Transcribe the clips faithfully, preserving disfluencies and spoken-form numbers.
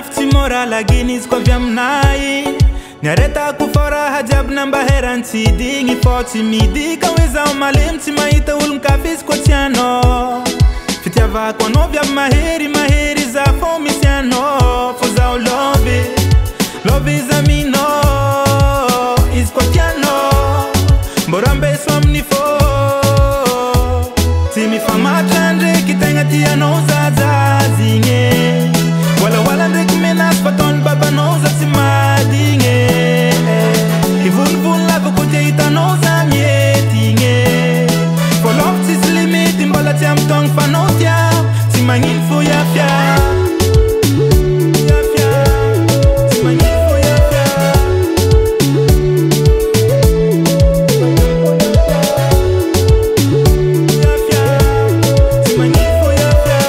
nafti mora laginis kwa vya mnai Nyareta kufara hajab namba heran tidi Ngifoti midi kaweza umalim timaita ulmkafis kwa tiano Fitia vako no vya maheri maheri za fomisiano Fuza u love Love is a mino Is kwa tiano Mborambe somnifo Timi fama chandre kitenga tiano zaza zinge Wala wala ndek menas paton baba noza simadinge Ivun vun la vukote ita noza mietinge For love tis limit imbola tiam tong fanotia Timangin fo ya fia Ya fia Timangin fo ya fia Ya fia Timangin fo ya fia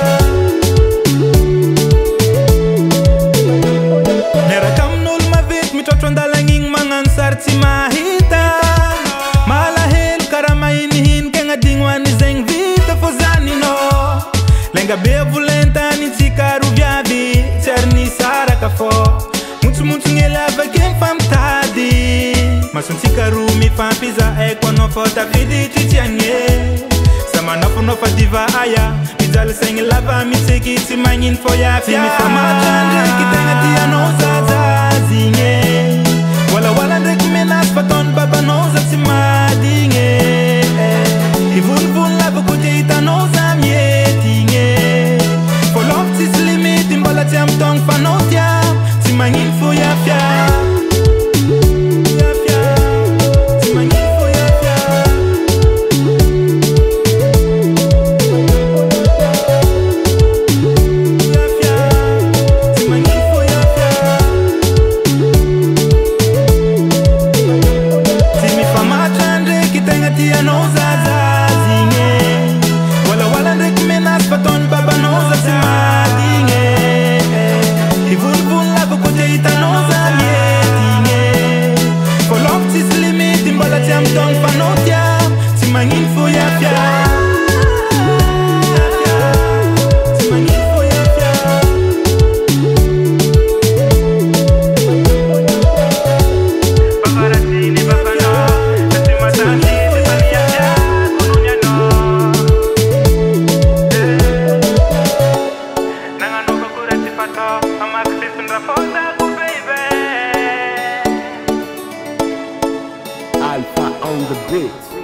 Nera kam nul ma vit mi totronda langing mangan sarti mahita Mala hel karama inihin kenga dingwani zeng vita fozani no Lenga bevulenta ni tikaru vyavi Cherni sara kafo Mutu mutu ngelava kem fam tadi Masun tikaru mi fam pizza eko no fota fidi titianye Sama nofu nofa diva aya Mizal sengi lava mi teki ti mangin fo ya fia Mi fama chandre kitenga tia no zaza zinge Wala wala ndrek menas paton baba no za ti madinge Ivun vun la vukote ita no za mietinge For love tis limit imbola tiam tong fanotia Ti mangin fo ya fia Ya fia Ti mangin fo ya fia Ya fia Ti mangin fo ya fia Timi fama chandre kitenga tia no zaza zinge Wala wala ndrek menas paton baba no za simadinge Ivun vun la vukote ita no za mietinge For love tis limit imbola tiam tong fanotia Timangin fo ya fia Ya fia Timangin fo ya fia Paparazzi bafano Nasimatani Titania ya Kununya no Nangano kakura tipato Amak sisundra fosa ku baby Alpha on the beat.